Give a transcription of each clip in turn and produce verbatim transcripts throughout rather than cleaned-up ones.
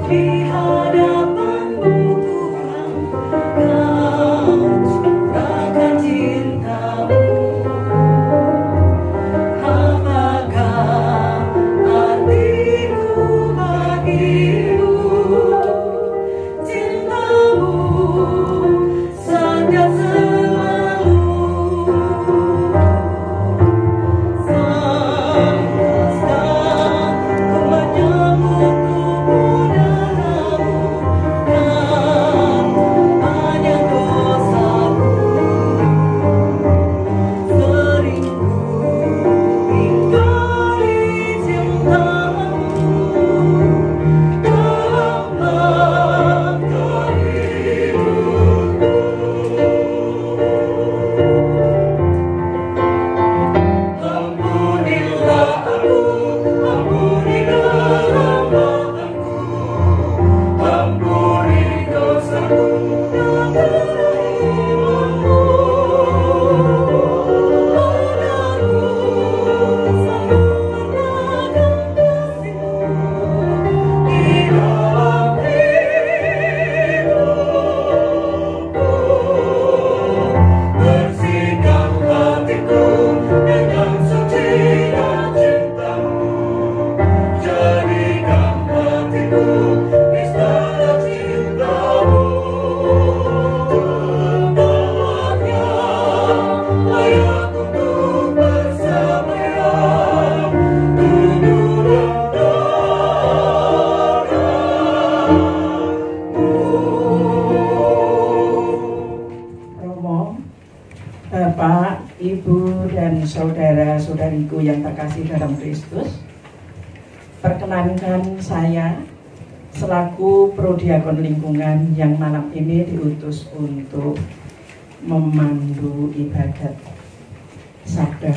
saudara-saudariku yang terkasih dalam Kristus, perkenankan saya selaku prodiakon lingkungan yang malam ini diutus untuk memandu ibadat sabda,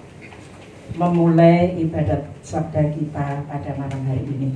memulai ibadat sabda kita pada malam hari ini.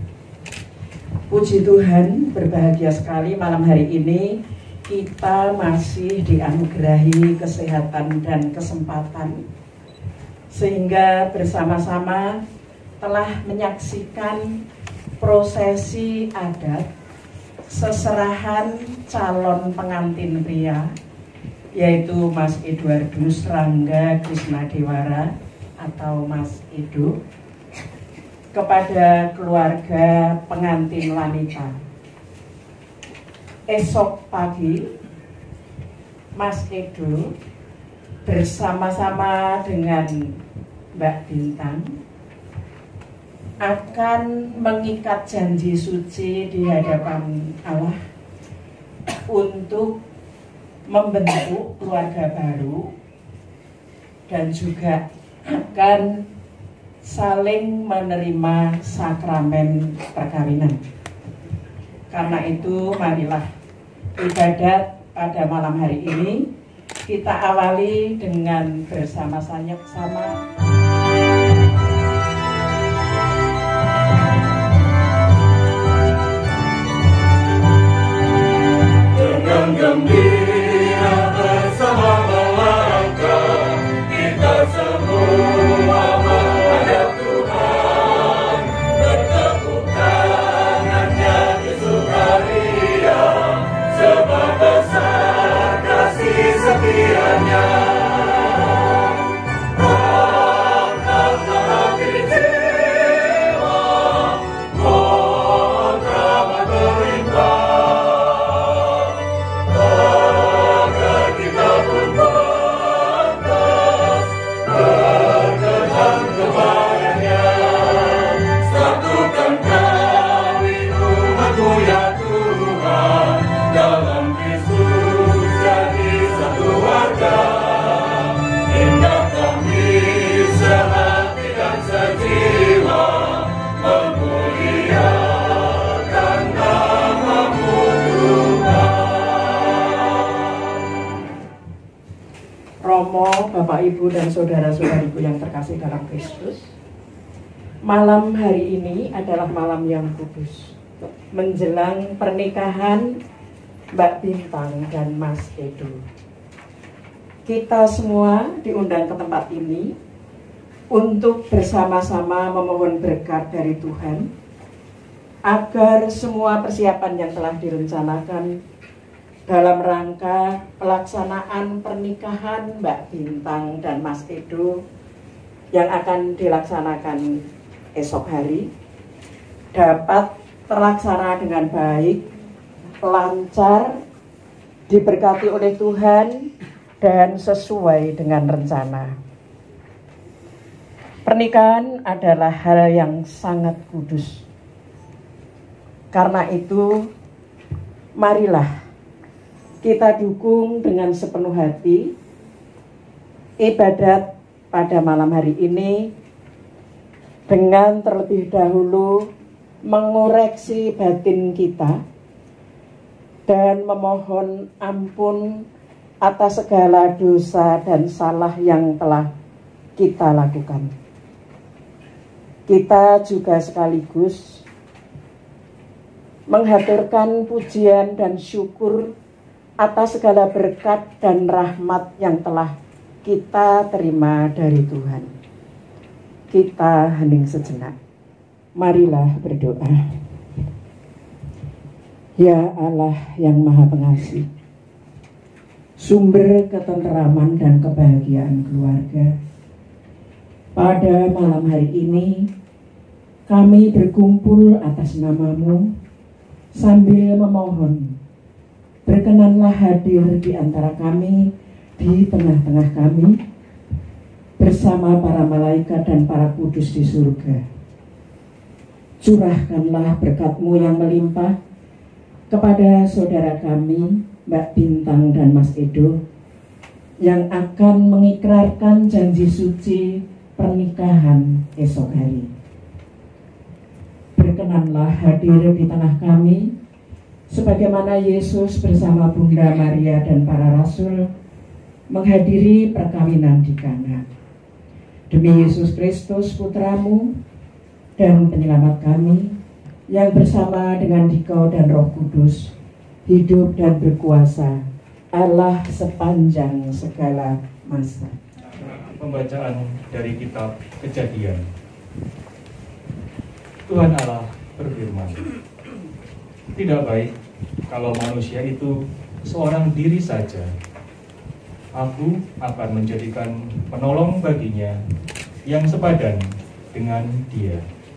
Puji Tuhan, berbahagia sekali malam hari ini kita masih dianugerahi kesehatan dan kesempatan sehingga bersama-sama telah menyaksikan prosesi adat seserahan calon pengantin pria, yaitu Mas Edwardus Rangga Krisnadewara atau Mas Edo, kepada keluarga pengantin wanita. Esok pagi Mas Edo bersama-sama dengan Mbak Bintang akan mengikat janji suci di hadapan Allah untuk membentuk keluarga baru dan juga akan saling menerima sakramen perkawinan. Karena itu marilah ibadat pada malam hari ini kita awali dengan bersama-sama dengan gembira bersama melangkah kita semua menghadap Tuhan, bertepuk tangannya di sukaria sebab besar kasih setianya. Bapak, Ibu, dan saudara-saudariku yang terkasih dalam Kristus, malam hari ini adalah malam yang kudus, menjelang pernikahan Mbak Bintang dan Mas Edo. Kita semua diundang ke tempat ini untuk bersama-sama memohon berkat dari Tuhan agar semua persiapan yang telah direncanakan dalam rangka pelaksanaan pernikahan Mbak Bintang dan Mas Edo yang akan dilaksanakan esok hari dapat terlaksana dengan baik, lancar, diberkati oleh Tuhan, dan sesuai dengan rencana. Pernikahan adalah hal yang sangat kudus. Karena itu, marilah kita dukung dengan sepenuh hati ibadat pada malam hari ini dengan terlebih dahulu mengoreksi batin kita dan memohon ampun atas segala dosa dan salah yang telah kita lakukan. Kita juga sekaligus menghaturkan pujian dan syukur atas segala berkat dan rahmat yang telah kita terima dari Tuhan. Kita hening sejenak. Marilah berdoa. Ya Allah yang Maha Pengasih, sumber ketenteraman dan kebahagiaan keluarga, pada malam hari ini kami berkumpul atas nama-Mu sambil memohon, berkenanlah hadir di antara kami, di tengah-tengah kami, bersama para malaikat dan para kudus di surga. Curahkanlah berkat-Mu yang melimpah kepada saudara kami, Mbak Bintang dan Mas Edo, yang akan mengikrarkan janji suci pernikahan esok hari. Berkenanlah hadir di tengah kami, sebagaimana Yesus bersama Bunda Maria dan para rasul menghadiri perkawinan di Kana. Demi Yesus Kristus Putra-Mu dan penyelamat kami, yang bersama dengan Dikau dan Roh Kudus hidup dan berkuasa Allah sepanjang segala masa. Pembacaan dari kitab Kejadian. Tuhan Allah berfirman, tidak baik kalau manusia itu seorang diri saja. Aku akan menjadikan penolong baginya yang sepadan dengan dia.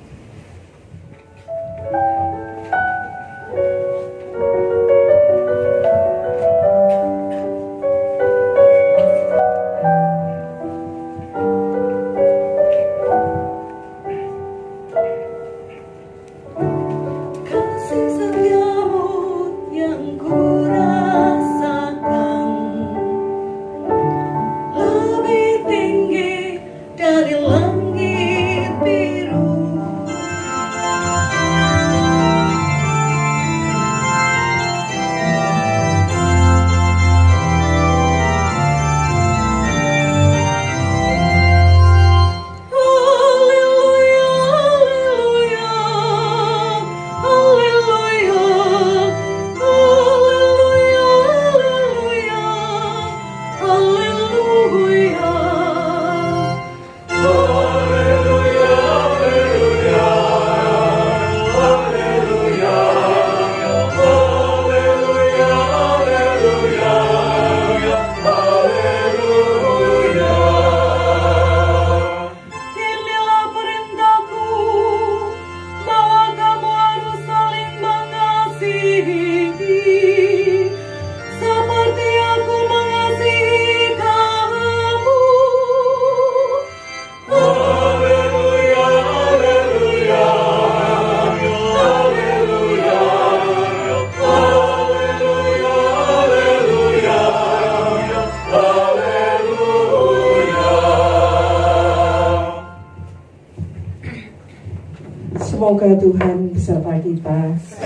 Semoga Tuhan beserta kita.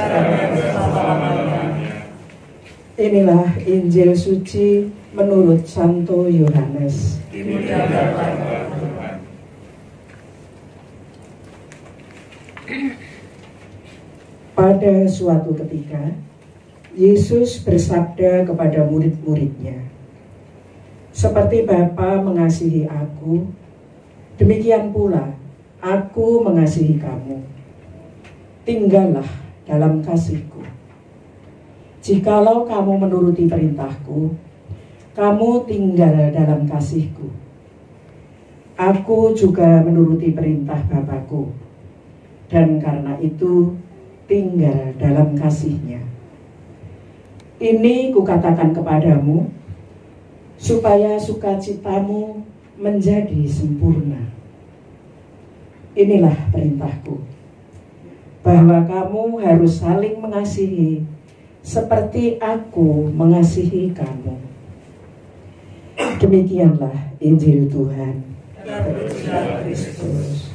Inilah Injil suci menurut Santo Yohanes. Pada suatu ketika, Yesus bersabda kepada murid-muridnya, "Seperti Bapa mengasihi aku, demikian pula aku mengasihi kamu. tinggallah dalam kasihku. Jikalau kamu menuruti perintahku, kamu tinggal dalam kasihku. Aku juga menuruti perintah Bapakku, dan karena itu tinggal dalam kasihnya. Ini kukatakan kepadamu, supaya sukacitamu menjadi sempurna. Inilah perintahku, bahwa kamu harus saling mengasihi, seperti aku mengasihi kamu. Demikianlah Injil Tuhan. Kristus.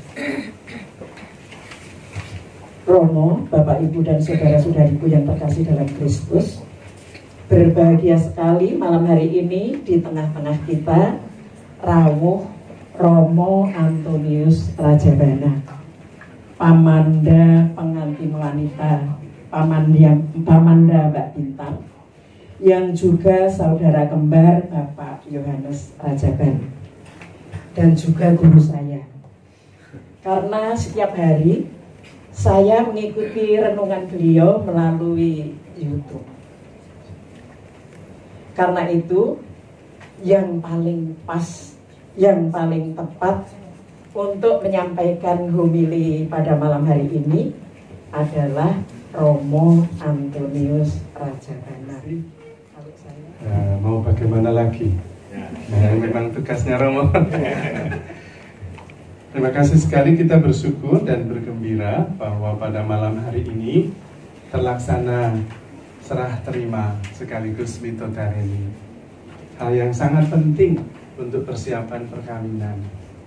Romo, Bapak, Ibu, dan saudara-saudariku yang terkasih dalam Kristus, berbahagia sekali malam hari ini di tengah-tengah kita rawuh Romo Antonius Rajabana, Pamanda pengantin wanita, Pamanda, Pamanda Mbak Bintang, yang juga saudara kembar Bapak Yohanes Rajabana, dan juga guru saya. Karena setiap hari saya mengikuti renungan beliau melalui YouTube. Karena itu yang paling pas, yang paling tepat untuk menyampaikan homili pada malam hari ini adalah Romo Antonius Rajabana. Nah, mau bagaimana lagi? Nah, memang tugasnya Romo. Terima kasih sekali, kita bersyukur dan bergembira bahwa pada malam hari ini terlaksana serah terima sekaligus Mitodareni. Hal yang sangat penting untuk persiapan perkawinan.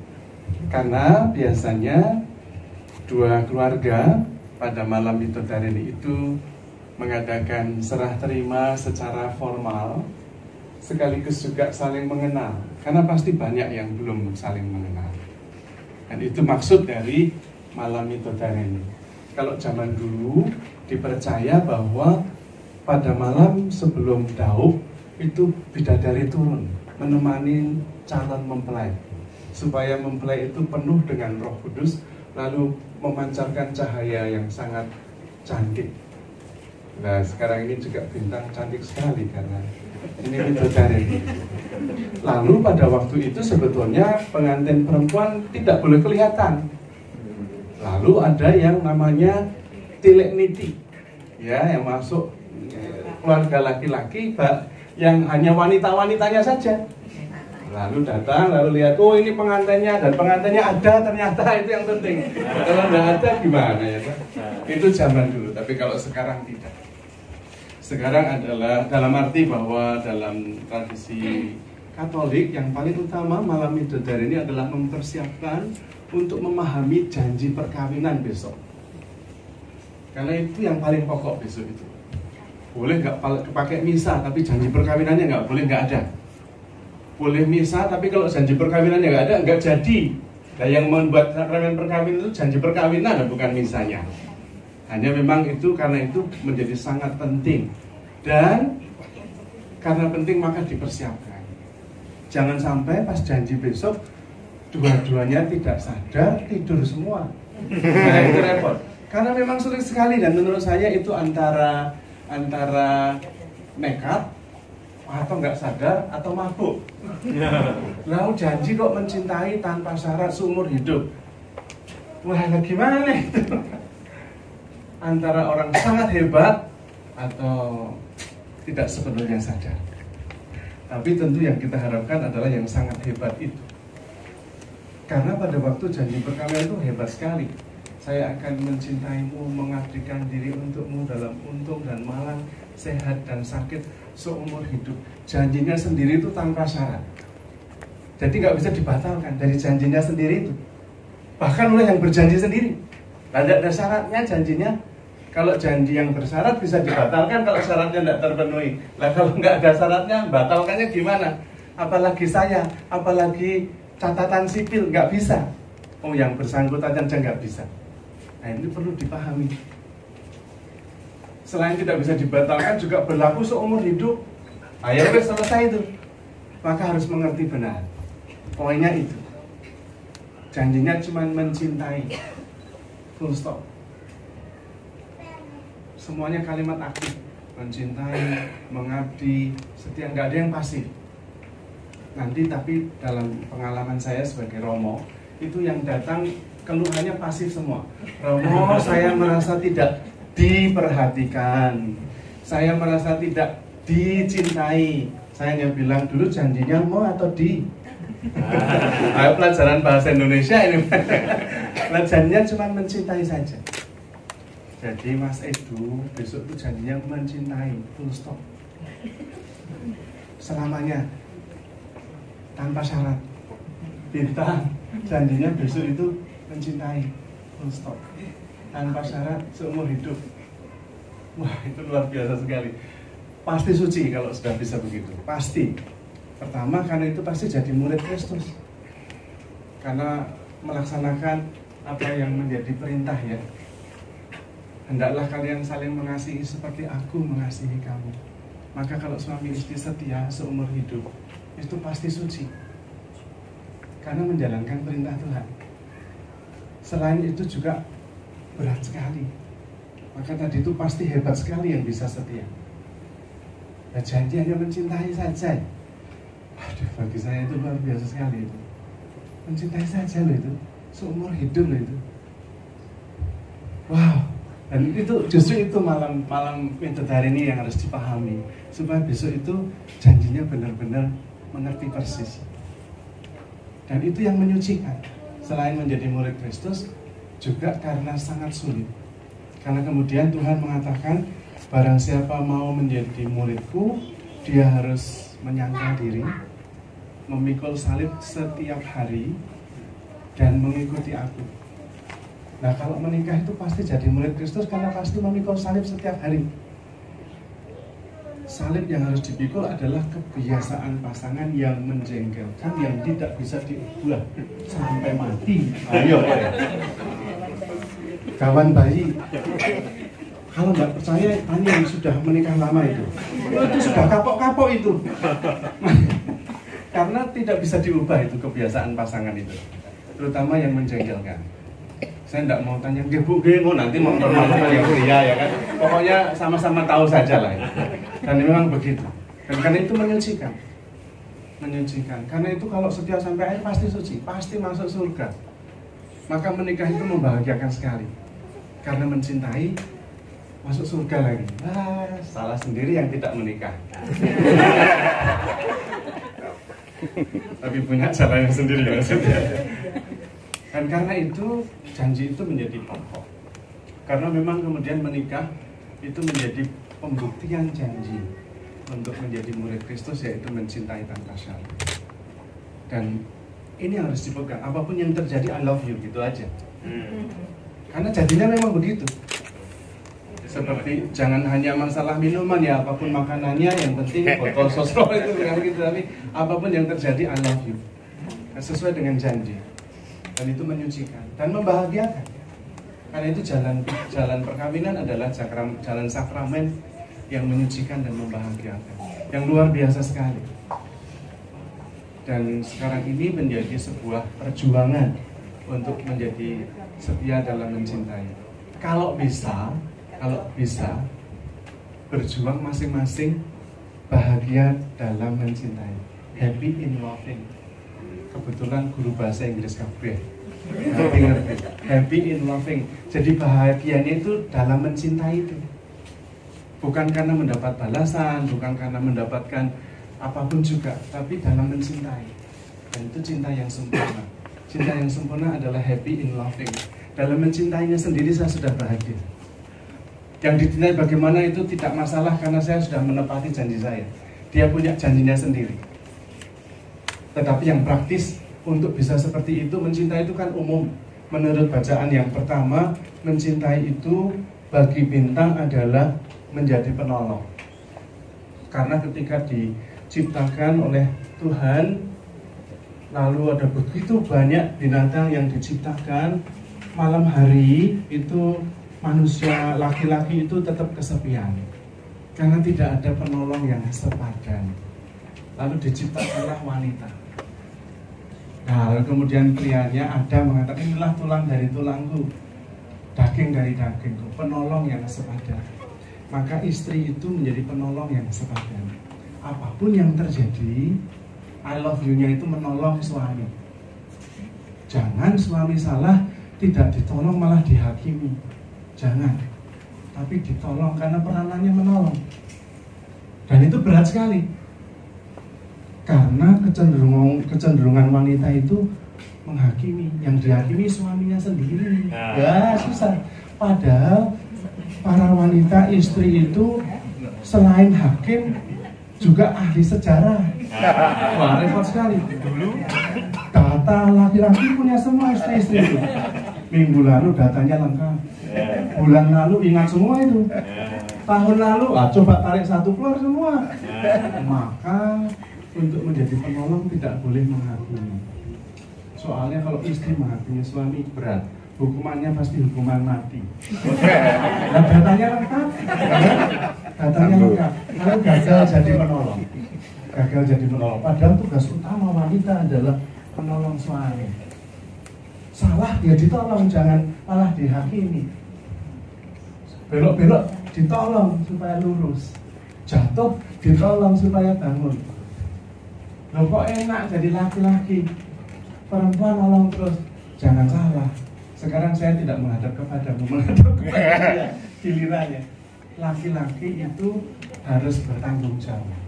Karena biasanya dua keluarga pada malam Mitodareni itu mengadakan serah terima secara formal, sekaligus juga saling mengenal. Karena pasti banyak yang belum saling mengenal. Dan itu maksud dari malam Mitodareni. Kalau zaman dulu dipercaya bahwa pada malam sebelum daup itu bidadari turun menemani calon mempelai, supaya mempelai itu penuh dengan Roh Kudus, lalu memancarkan cahaya yang sangat cantik. Nah, sekarang ini juga bintang cantik sekali karena ini Mitodareni. Lalu pada waktu itu sebetulnya pengantin perempuan tidak boleh kelihatan. Lalu ada yang namanya tilek niti, ya, yang masuk keluarga laki-laki yang hanya wanita-wanitanya saja. Lalu datang, lalu lihat, oh ini pengantinnya, dan pengantinnya ada ternyata, itu yang penting. Kalau nggak ada gimana ya? Itu zaman dulu, tapi kalau sekarang tidak. Sekarang adalah dalam arti bahwa dalam tradisi Katolik yang paling utama malam Mitodareni adalah mempersiapkan untuk memahami janji perkawinan besok. Karena itu yang paling pokok besok itu. Boleh nggak pakai misa, tapi janji perkawinannya nggak boleh, nggak ada. Boleh misa, tapi kalau janji perkawinannya nggak ada, nggak jadi. Nah, yang membuat sakramen perkawinan itu janji perkawinan, bukan misanya. Hanya memang itu karena itu menjadi sangat penting. Dan karena penting maka dipersiapkan. Jangan sampai pas janji besok dua-duanya tidak sadar, tidur semua. Nah, itu repot. Karena memang sulit sekali, dan menurut saya itu antara antara nekat atau nggak sadar atau mabuk. Lalu janji kok mencintai tanpa syarat seumur hidup. Wah, gimana itu? Antara orang sangat hebat atau tidak sepenuhnya sadar. Tapi tentu yang kita harapkan adalah yang sangat hebat itu. Karena pada waktu janji perkawinan itu hebat sekali. Saya akan mencintaimu, mengabdikan diri untukmu dalam untung dan malang, sehat dan sakit seumur hidup. Janjinya sendiri itu tanpa syarat. Jadi nggak bisa dibatalkan dari janjinya sendiri itu. Bahkan oleh yang berjanji sendiri. Tidak ada syaratnya janjinya. Kalau janji yang bersyarat bisa dibatalkan kalau syaratnya tidak terpenuhi. Lah kalau nggak ada syaratnya, batalkannya gimana? Apalagi saya, apalagi catatan sipil, nggak bisa. Oh, yang bersangkutan aja nggak bisa. Nah, ini perlu dipahami. Selain tidak bisa dibatalkan, juga berlaku seumur hidup. Ayo wes selesai itu. Maka harus mengerti benar. Poinnya itu. Janjinya cuma mencintai. Full stop. semuanya kalimat aktif. Mencintai, mengabdi, setia, nggak ada yang pasif. Nanti tapi dalam pengalaman saya sebagai Romo, itu yang datang keluhannya pasif semua. Romo, saya merasa tidak diperhatikan, saya merasa tidak dicintai. Saya hanya bilang dulu janjinya mau atau di. Nah, ayo pelajaran bahasa Indonesia ini. Janjinya cuma mencintai saja. Jadi Mas Edu besok itu janjinya mencintai, full stop. Selamanya, tanpa syarat. Bintang janjinya besok itu mencintai, full stop. Tanpa syarat seumur hidup. Wah, itu luar biasa sekali. Pasti suci kalau sudah bisa begitu, pasti. Pertama, karena itu pasti jadi murid Kristus. Karena melaksanakan apa yang menjadi perintah ya. Hendaklah kalian saling mengasihi seperti aku mengasihi kamu. Maka kalau suami istri setia seumur hidup, itu pasti suci. Karena menjalankan perintah Tuhan. Selain itu juga berat sekali. Maka tadi itu pasti hebat sekali yang bisa setia. Nah, janji hanya mencintai saja. Aduh, bagi saya itu luar biasa sekali itu. Mencintai saja loh itu, seumur hidup loh itu. Wow. Dan itu justru itu malam malam metode hari ini yang harus dipahami, supaya besok itu janjinya benar-benar mengerti persis. Dan itu yang menyucikan. Selain menjadi murid Kristus, juga karena sangat sulit. Karena kemudian Tuhan mengatakan, barang siapa mau menjadi muridku, dia harus menyangkal diri, memikul salib setiap hari, dan mengikuti aku. Nah, kalau menikah itu pasti jadi murid Kristus karena pasti memikul salib setiap hari. Salib yang harus dipikul adalah kebiasaan pasangan yang menjengkelkan, yang tidak bisa diubah sampai mati. Ayo, kawan bayi. Kalau nggak percaya, tanya yang sudah menikah lama itu. Itu sudah kapok-kapok itu. Karena tidak bisa diubah itu kebiasaan pasangan itu, terutama yang menjengkelkan. Saya tidak mau tanya, nggih Bu, nggih, nanti mau mempermalukan yang pria ya kan. Pokoknya sama-sama tahu saja lah. Dan memang begitu. Dan karena itu menyucikan. Menyucikan. Karena itu kalau setia sampai akhir pasti suci, pasti masuk surga. Maka menikah itu membahagiakan sekali. Karena mencintai, masuk surga lagi. Ah, salah sendiri yang tidak menikah. Tapi punya caranya sendiri maksudnya. Dan karena itu janji itu menjadi pokok. Karena memang kemudian menikah itu menjadi pembuktian janji untuk menjadi murid Kristus, yaitu mencintai tanpa syarat. Dan ini harus dipegang. Apapun yang terjadi, I love you, gitu aja. Karena jadinya memang begitu. Seperti jangan hanya masalah minuman ya, apapun makanannya, yang penting botol sosro itu bukan begitu, tapi apapun yang terjadi, I love you. Sesuai dengan janji. Dan itu menyucikan dan membahagiakan. Karena itu jalan jalan perkawinan adalah jalan sakramen yang menyucikan dan membahagiakan, yang luar biasa sekali. Dan sekarang ini menjadi sebuah perjuangan untuk menjadi setia dalam mencintai. Kalau bisa, kalau bisa berjuang masing-masing bahagia dalam mencintai, happy in loving. Kebetulan guru bahasa Inggris kabeh. Happy, happy in loving. Jadi bahagianya itu dalam mencintai itu. Bukan karena mendapat balasan, bukan karena mendapatkan apapun juga, tapi dalam mencintai. Dan itu cinta yang sempurna. Cinta yang sempurna adalah happy in loving. Dalam mencintainya sendiri saya sudah bahagia. Yang dicintai bagaimana itu tidak masalah karena saya sudah menepati janji saya. Dia punya janjinya sendiri. Tetapi yang praktis untuk bisa seperti itu, mencintai itu kan umum. Menurut bacaan yang pertama, mencintai itu bagi Bintang adalah menjadi penolong. Karena ketika diciptakan oleh Tuhan, lalu ada begitu banyak binatang yang diciptakan, malam hari itu manusia laki-laki itu tetap kesepian. Karena tidak ada penolong yang sepadan. Lalu diciptakanlah wanita. Nah, lalu kemudian prianya ada mengatakan, inilah tulang dari tulangku, daging dari dagingku, penolong yang sepadan. maka istri itu menjadi penolong yang sepadan. Apapun yang terjadi, I love you-nya itu menolong suami. Jangan suami salah, tidak ditolong malah dihakimi. Jangan. Tapi ditolong karena peranannya menolong. Dan itu berat sekali. Karena kecenderungan, kecenderungan wanita itu menghakimi. Yang dihakimi suaminya sendiri. Ya susah. Padahal para wanita istri itu selain hakim juga ahli sejarah. Wah, repot sekali. Data laki-laki punya semua istri-istri itu. Minggu lalu datanya lengkap. Bulan lalu ingat semua itu. Tahun lalu, ah, coba tarik satu keluar semua. Maka untuk menjadi penolong tidak boleh menghakimi. Soalnya kalau istri menghakimi suami berat, hukumannya pasti hukuman mati. Nah, datanya lengkap, datanya lengkap. Kalau gagal jadi penolong, gagal jadi penolong. Padahal tugas utama wanita adalah penolong suami. Salah dia ditolong, jangan malah dihakimi. Belok-belok ditolong supaya lurus, jatuh ditolong supaya bangun. Loh kok enak jadi laki-laki, perempuan nolong terus. Jangan salah. Sekarang saya tidak menghadap kepadamu, menghadap kepada dia. Gilirannya, laki-laki itu harus bertanggung jawab.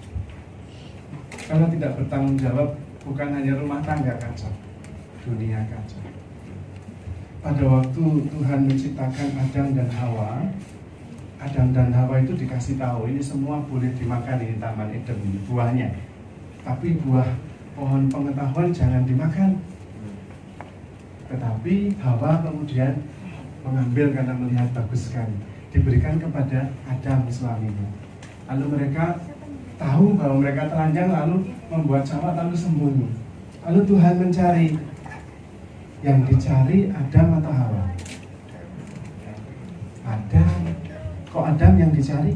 Kalau tidak bertanggung jawab, bukan hanya rumah tangga kacau, dunia kacau. Pada waktu Tuhan menciptakan Adam dan Hawa, Adam dan Hawa itu dikasih tahu ini semua boleh dimakan di Taman Eden, buahnya. Tapi buah pohon pengetahuan jangan dimakan. Tetapi Hawa kemudian mengambil karena melihat bagus sekali, diberikan kepada Adam suaminya. Lalu mereka tahu bahwa mereka telanjang, lalu membuat cawat lalu sembunyi. Lalu Tuhan mencari, yang dicari Adam atau Hawa? Adam. Kok Adam yang dicari?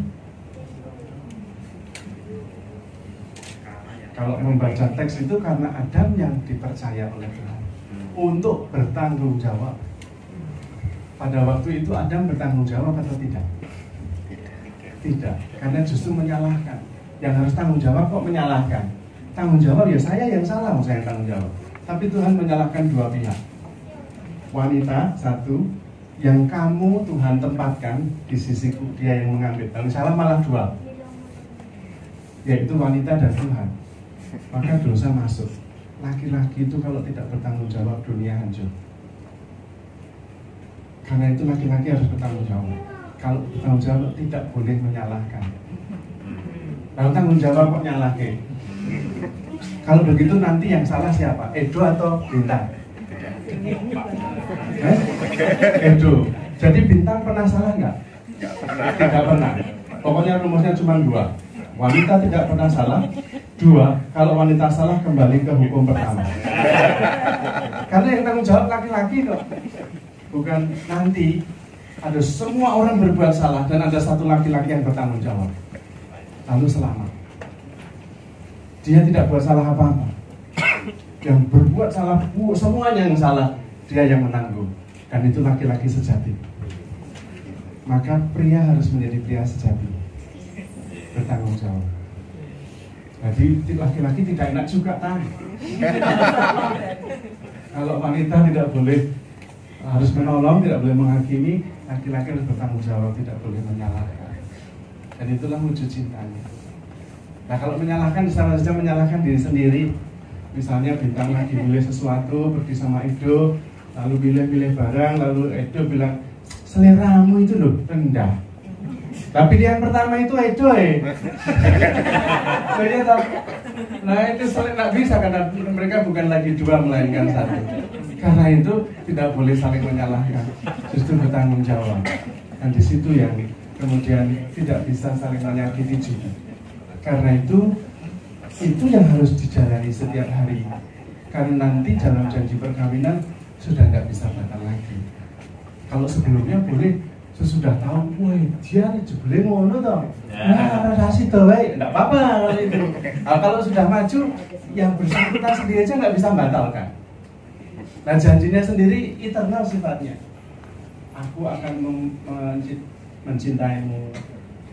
Kalau membaca teks itu karena Adam yang dipercaya oleh Tuhan untuk bertanggung jawab. Pada waktu itu Adam bertanggung jawab atau tidak? Tidak, karena justru menyalahkan. Yang harus tanggung jawab kok menyalahkan? Tanggung jawab ya saya yang salah, saya yang tanggung jawab. Tapi Tuhan menyalahkan dua pihak. Wanita satu, yang kamu Tuhan tempatkan di sisiku, dia yang mengambil. Yang salah malah dua, yaitu wanita dan Tuhan. Maka dosa masuk. Laki-laki itu kalau tidak bertanggung jawab, dunia hancur. Karena itu laki-laki harus bertanggung jawab. Kalau bertanggung jawab tidak boleh menyalahkan. Kalau tanggung jawab kok nyalahkan? Kalau begitu nanti yang salah siapa? Edo atau Bintang? Eh? Edo. Jadi Bintang pernah salah nggak? Tidak pernah. Pokoknya rumusnya cuma dua. Wanita tidak pernah salah. Dua, kalau wanita salah kembali ke hukum pertama. Karena yang tanggung jawab laki-laki kok. Bukan nanti ada semua orang berbuat salah dan ada satu laki-laki yang bertanggung jawab, lalu selamat. Dia tidak buat salah apa-apa. Yang berbuat salah, semuanya yang salah, dia yang menanggung. Dan itu laki-laki sejati. Maka pria harus menjadi pria sejati, bertanggung jawab. Jadi laki-laki tidak enak juga kan? Kalau wanita tidak boleh, harus menolong, tidak boleh menghakimi. Laki-laki harus bertanggung jawab, tidak boleh menyalahkan. Dan itulah wujud cintanya. Nah kalau menyalahkan, sama saja menyalahkan diri sendiri. Misalnya Bintang lagi milih sesuatu, pergi sama Edo, lalu pilih-pilih barang, lalu Edo bilang, seleramu itu loh rendah. Tapi dia yang pertama itu Edo eh. Nah itu nggak bisa karena mereka bukan lagi dua melainkan satu. Karena itu tidak boleh saling menyalahkan, justru bertanggung jawab. Dan di situ yang kemudian tidak bisa saling menyakiti juga. Karena itu itu yang harus dijalani setiap hari. Karena nanti dalam janji perkawinan sudah nggak bisa batal lagi. Kalau sebelumnya boleh, sesudah tahu, woi dia nih boleh ngono toh. Nah, relasi toh, baik, nggak apa-apa kalau itu. Nah, kalau sudah maju, yang bersangkutan sendiri aja nggak bisa membatalkan. Nah janjinya sendiri eternal sifatnya. Aku akan mencintaimu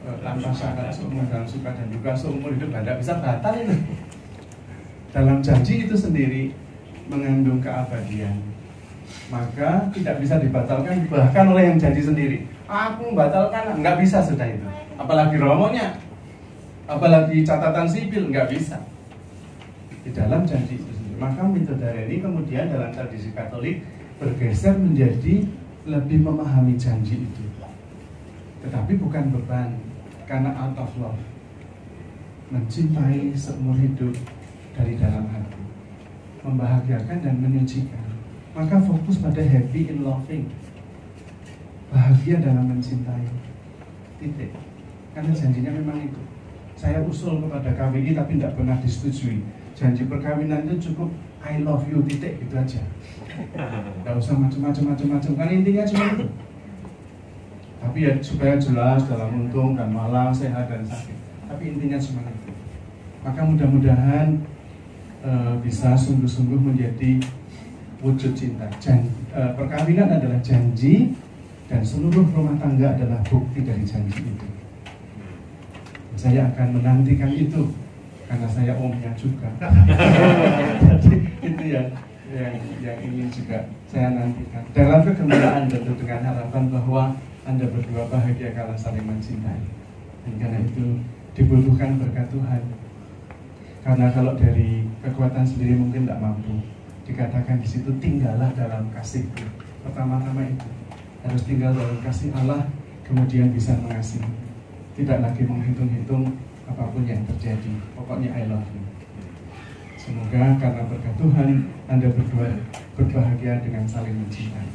tanpa syarat seumur dalam suka dan duka seumur hidup, tidak bisa batal itu. Dalam janji itu sendiri mengandung keabadian, maka tidak bisa dibatalkan bahkan oleh yang janji sendiri. Aku membatalkan, nggak bisa sudah itu. Apalagi romonya, apalagi catatan sipil, nggak bisa. Di dalam janji itu sendiri. Maka Midodareni kemudian dalam tradisi Katolik bergeser menjadi lebih memahami janji itu, tetapi bukan beban, karena out of love, mencintai seumur hidup dari dalam hati, membahagiakan dan menyucikan. Maka fokus pada happy in loving, bahagia dalam mencintai, titik. Karena janjinya memang itu. Saya usul kepada K W I tapi tidak pernah disetujui. Janji perkawinan itu cukup I love you, titik, gitu aja. Tidak usah macam-macam macam-macam, kan intinya cuma itu. Tapi ya supaya jelas dalam untung dan malang, sehat dan sakit. Tapi intinya cuma itu. Maka mudah-mudahan e, bisa sungguh-sungguh menjadi wujud cinta. Jan, e, perkawinan adalah janji dan seluruh rumah tangga adalah bukti dari janji itu. Saya akan menantikan itu karena saya omnya juga. Jadi itu yang yang yang ingin juga saya nantikan dalam kegembiraan, tentu dengan harapan bahwa Anda berdua bahagia karena saling mencintai. Dan karena itu dibutuhkan berkat Tuhan. Karena kalau dari kekuatan sendiri mungkin tidak mampu. Dikatakan di situ tinggallah dalam kasihku. Pertama-tama itu harus tinggal dalam kasih Allah, kemudian bisa mengasihi. Tidak lagi menghitung-hitung apapun yang terjadi. Pokoknya I love you. Semoga karena berkat Tuhan Anda berdua berbahagia dengan saling mencintai.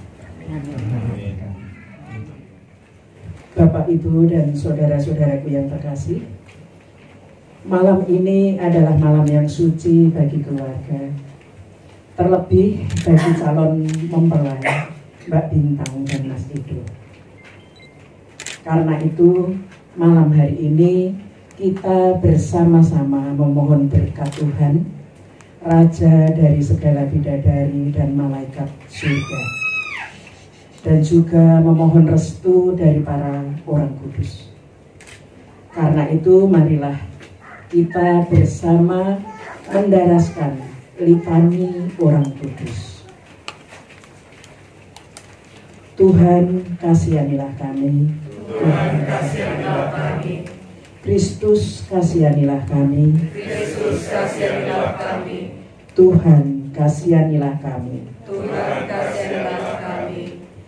Bapak, Ibu, dan saudara-saudaraku yang terkasih, malam ini adalah malam yang suci bagi keluarga, terlebih bagi calon mempelai Mbak Bintang dan Mas Edo. Karena itu malam hari ini kita bersama-sama memohon berkat Tuhan, Raja dari segala bidadari dan malaikat surga, dan juga memohon restu dari para orang kudus. Karena itu marilah kita bersama mendaraskan litani orang kudus. Tuhan kasihanilah kami, Tuhan kasihanilah kami, Kristus kasihanilah kami, Kristus kasihanilah kami, Tuhan kasihanilah kami. Tuhan kasihanilah kami.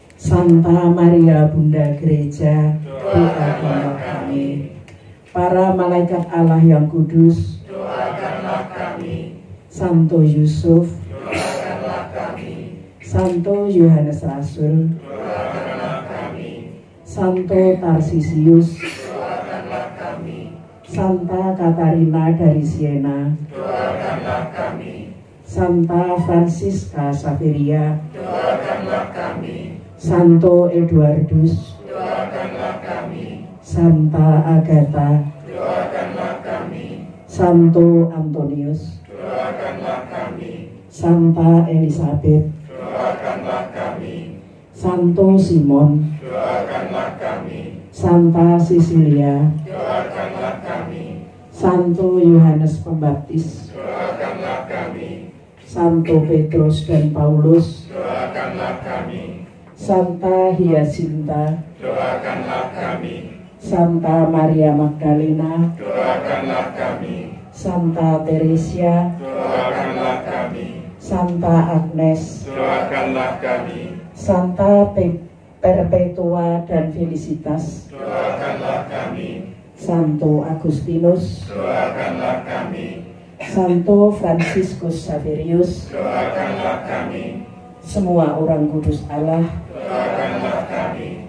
Santa Maria Bunda Gereja, doakanlah kami. Para malaikat Allah yang kudus, Doakanlah kami. Santo Yusuf, Doakanlah kami. Santo Yohanes Rasul, Doakanlah kami. Santo Tarsisius, Doakanlah kami. Santa Katarina dari Siena, Doakanlah kami. Santa Francisca Saveria, Doakanlah kami. Santo Eduardus, Doakanlah kami. Santa Agatha, Doakanlah kami. Santo Antonius, Doakanlah kami. Santa Elizabeth, Doakanlah kami. Santo Simon, Doakanlah kami. Santa Cecilia, Doakanlah kami. Santo Yohanes Pembaptis, Doakanlah kami. Santo Petrus dan Paulus, Doakanlah kami. Santa Hyacinta, Doakanlah kami. Santa Maria Magdalena, Doakanlah kami. Santa Teresia, Doakanlah kami. Santa Agnes, Doakanlah kami. Santa Pe- Perpetua dan Felicitas, Doakanlah kami. Santo Agustinus, Doakanlah kami. Santo Franciscus Saverius, Doakanlah kami. semua orang kudus Allah, Doakanlah kami.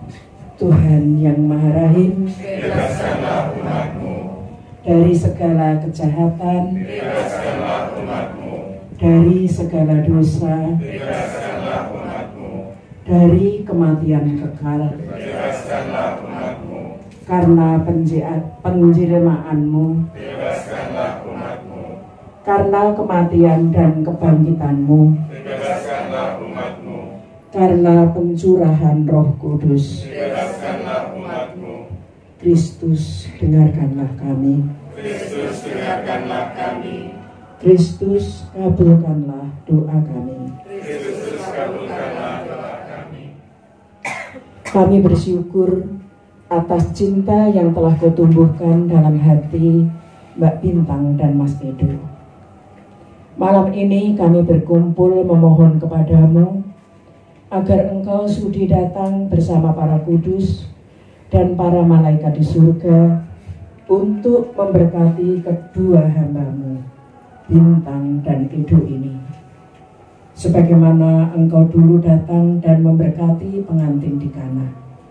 Tuhan yang Maha Rahim, Bebaskanlah umat-Mu. dari segala kejahatan, Bebaskanlah umat-Mu. dari segala dosa, Bebaskanlah umat-Mu. dari kematian kekal, Bebaskanlah umat-Mu. karena penje- penjelmaanmu, Bebaskanlah umat-Mu. karena kematian dan kebangkitanmu, Bebaskanlah umat-Mu. karena pencurahan Roh Kudus, Bebaskanlah umat-Mu. Kristus, dengarkanlah kami. Kristus, dengarkanlah kami. Kristus, kabulkanlah doa kami. Kristus, kabulkanlah doa kami. Kami bersyukur atas cinta yang telah Kau tumbuhkan dalam hati Mbak Bintang dan Mas Edo. Malam ini kami berkumpul memohon kepadamu agar Engkau sudi datang bersama para kudus dan para malaikat di surga untuk memberkati kedua hamba-Mu, Bintang dan Edo ini. Sebagaimana Engkau dulu datang dan memberkati pengantin di Kana.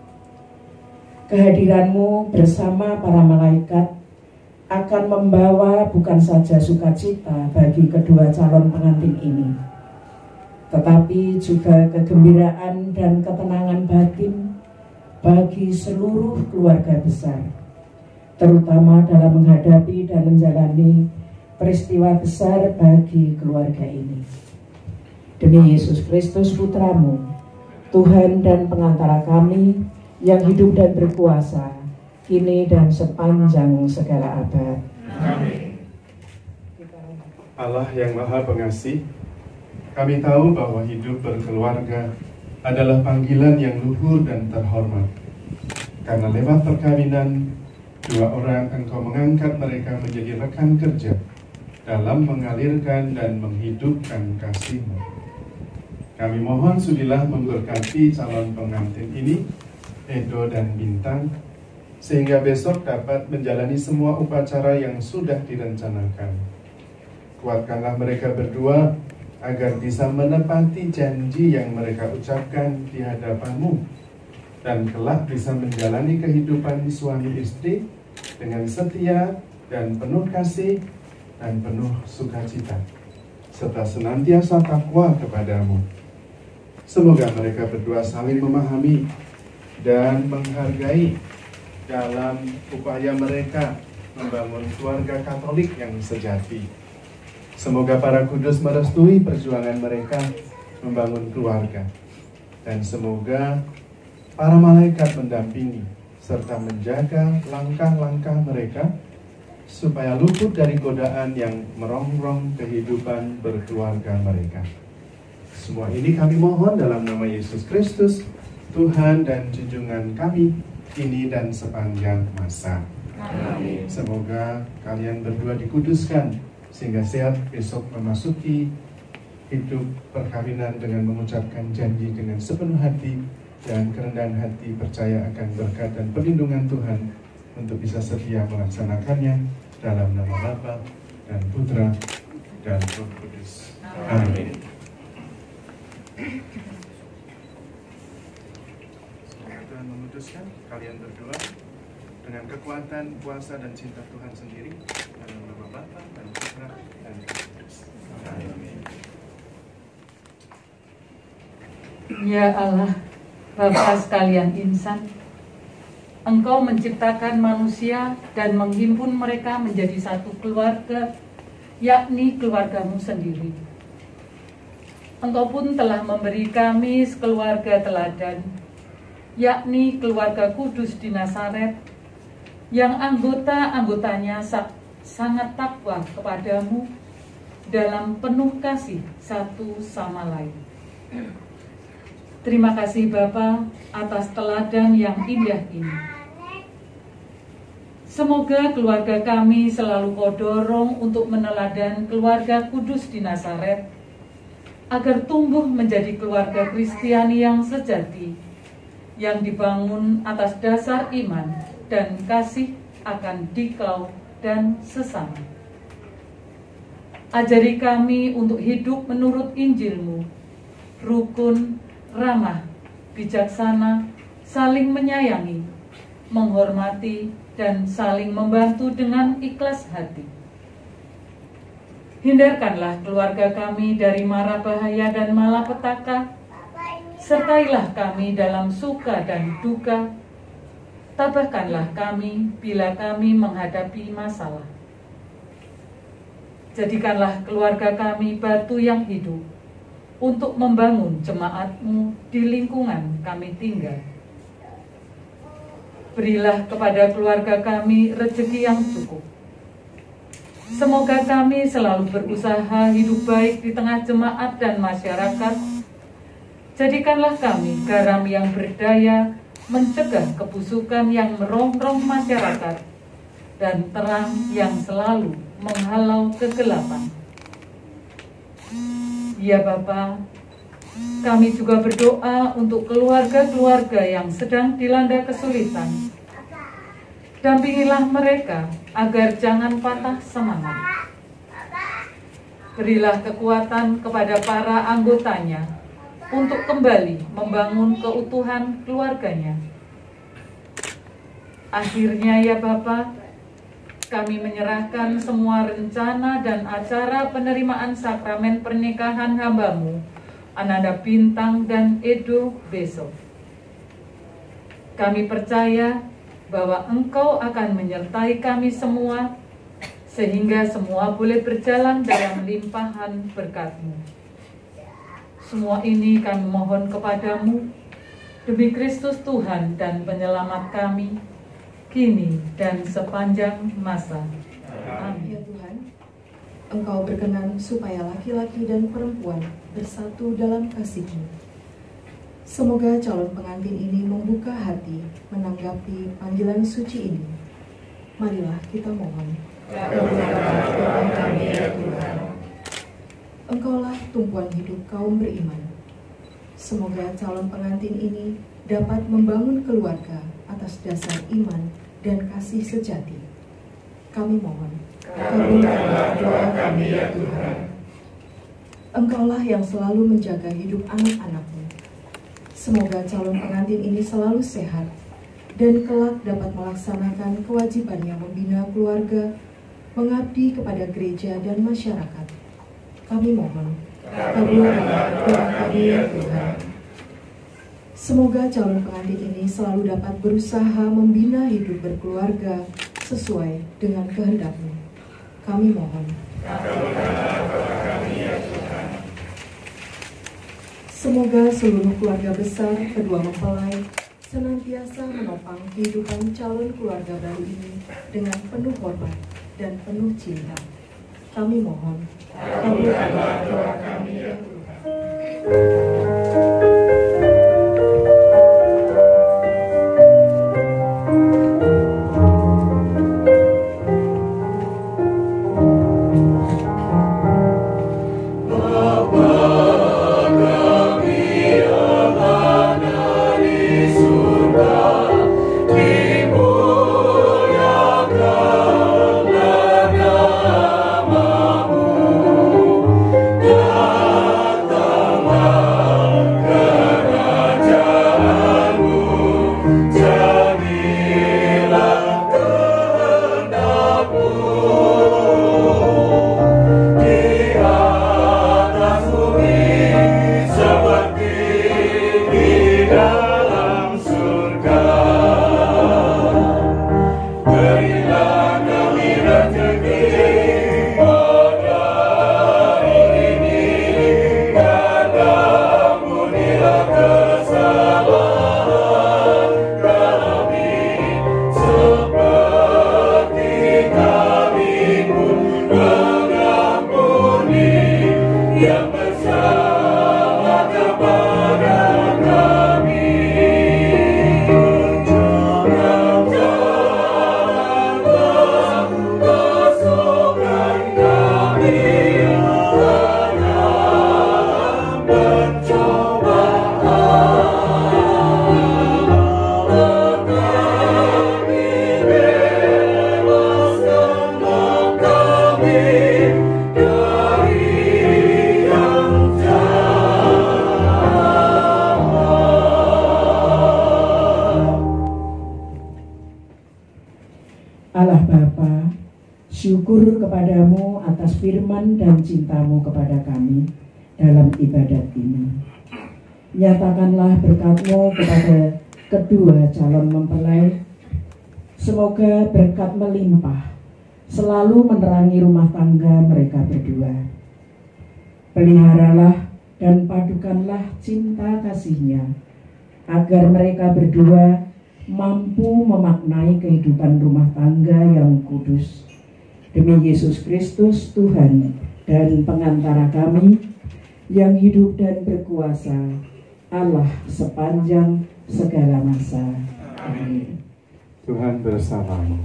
Kehadiran-Mu bersama para malaikat akan membawa bukan saja sukacita bagi kedua calon pengantin ini, tetapi juga kegembiraan dan ketenangan batin bagi seluruh keluarga besar, terutama dalam menghadapi dan menjalani peristiwa besar bagi keluarga ini. Demi Yesus Kristus Putra-Mu, Tuhan dan pengantara kami yang hidup dan berkuasa, kini dan sepanjang segala abad. Amin. Allah yang Maha Pengasih, kami tahu bahwa hidup berkeluarga adalah panggilan yang luhur dan terhormat. Karena lewat perkawinan, dua orang Engkau mengangkat mereka menjadi rekan kerja dalam mengalirkan dan menghidupkan kasih-Mu. Kami mohon sudilah memberkati calon pengantin ini, Edo dan Bintang, sehingga besok dapat menjalani semua upacara yang sudah direncanakan. Kuatkanlah mereka berdua agar bisa menepati janji yang mereka ucapkan di hadapan-Mu, dan kelak bisa menjalani kehidupan suami istri dengan setia dan penuh kasih dan penuh sukacita, serta senantiasa takwa kepada-Mu. Semoga mereka berdua saling memahami dan menghargai dalam upaya mereka membangun keluarga Katolik yang sejati. Semoga para kudus merestui perjuangan mereka membangun keluarga. Dan semoga para malaikat mendampingi serta menjaga langkah-langkah mereka supaya luput dari godaan yang merongrong kehidupan berkeluarga mereka. Semua ini kami mohon dalam nama Yesus Kristus, Tuhan dan junjungan kami, kini dan sepanjang masa. Amin. Semoga kalian berdua dikuduskan sehingga sehat besok memasuki hidup perkawinan dengan mengucapkan janji dengan sepenuh hati dan kerendahan hati, percaya akan berkat dan perlindungan Tuhan untuk bisa setia melaksanakannya dalam nama Bapa dan Putra dan Roh Kudus. Amin. Tuhan memutuskan kalian berdua dengan kekuatan, kuasa dan cinta Tuhan sendiri dalam nama Bapa dan Putra dan Roh Kudus. Amin. Ya Allah, Bapa sekalian insan, Engkau menciptakan manusia dan menghimpun mereka menjadi satu keluarga, yakni keluarga-Mu sendiri. Engkau pun telah memberi kami sekeluarga teladan, yakni keluarga kudus di Nazaret, yang anggota-anggotanya sangat takwa kepadamu dalam penuh kasih satu sama lain. Terima kasih Bapa atas teladan yang indah ini. Semoga keluarga kami selalu Kau dorong untuk meneladan keluarga kudus di Nazaret, agar tumbuh menjadi keluarga Kristiani yang sejati, yang dibangun atas dasar iman dan kasih akan Dikau dan sesama. Ajari kami untuk hidup menurut Injil-Mu, rukun, ramah, bijaksana, saling menyayangi, menghormati, dan saling membantu dengan ikhlas hati. Hindarkanlah keluarga kami dari mara bahaya dan malapetaka, sertailah kami dalam suka dan duka, tabahkanlah kami bila kami menghadapi masalah. Jadikanlah keluarga kami batu yang hidup, untuk membangun jemaat-Mu di lingkungan kami tinggal. Berilah kepada keluarga kami rezeki yang cukup. Semoga kami selalu berusaha hidup baik di tengah jemaat dan masyarakat. Jadikanlah kami garam yang berdaya mencegah kebusukan yang merongrong masyarakat dan terang yang selalu menghalau kegelapan. Ya Bapa, kami juga berdoa untuk keluarga-keluarga yang sedang dilanda kesulitan. Dampingilah mereka agar jangan patah semangat. Berilah kekuatan kepada para anggotanya untuk kembali membangun keutuhan keluarganya. Akhirnya ya Bapa, kami menyerahkan semua rencana dan acara penerimaan sakramen pernikahan hamba-Mu, Ananda Bintang dan Edo besok. Kami percaya bahwa Engkau akan menyertai kami semua, sehingga semua boleh berjalan dalam limpahan berkat-Mu. Semua ini kami mohon kepadamu, demi Kristus Tuhan dan Penyelamat kami, kini dan sepanjang masa. Amin. Ya Tuhan, Engkau berkenan supaya laki-laki dan perempuan bersatu dalam kasih-Mu. Semoga calon pengantin ini membuka hati menanggapi panggilan suci ini. Marilah kita mohon. Kabulkanlah kami ya Tuhan. Engkaulah tumpuan hidup kaum beriman. Semoga calon pengantin ini dapat membangun keluarga atas dasar iman dan kasih sejati. Kami mohon. Kabulkanlah doa kami ya Tuhan. Engkaulah yang selalu menjaga hidup anak-anak-Mu. Semoga calon pengantin ini selalu sehat dan kelak dapat melaksanakan kewajibannya membina keluarga, mengabdi kepada gereja dan masyarakat. Kami mohon, kabulkanlah doa kami ya Tuhan. Semoga calon pengantin ini selalu dapat berusaha membina hidup berkeluarga sesuai dengan kehendak-Mu. Kami mohon, Kabulkanlah doa kami ya Tuhan. semoga seluruh keluarga besar kedua mempelai senantiasa menopang kehidupan calon keluarga baru ini dengan penuh hormat dan penuh cinta. Kami mohon, kabulkanlah doa kami ya Tuhan. Allah Bapa, syukur kepadamu atas firman dan cintamu kepada kami dalam ibadat ini. Nyatakanlah berkat-Mu kepada kedua calon mempelai. Semoga berkat melimpah, selalu menerangi rumah tangga mereka berdua. Peliharalah dan padukanlah cinta kasihnya, agar mereka berdua mampu memaknai kehidupan rumah tangga yang kudus. Demi Yesus Kristus Tuhan dan pengantara kami yang hidup dan berkuasa, Allah sepanjang segala masa. Amin. Tuhan bersamamu.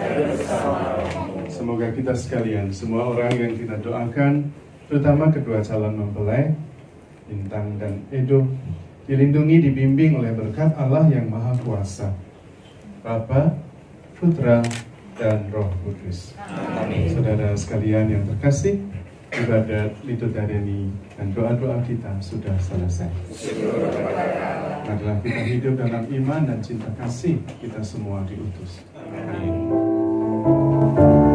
Semoga kita sekalian, semua orang yang kita doakan, terutama kedua calon mempelai, Bintang dan Edo, dilindungi, dibimbing oleh berkat Allah yang Maha Kuasa, Bapa, Putra, dan Roh Kudus. Amin. Saudara sekalian yang terkasih, ibadat Liturgi dan doa-doa kita sudah selesai. Marilah kita hidup dalam iman dan cinta kasih kita semua diutus. Amin.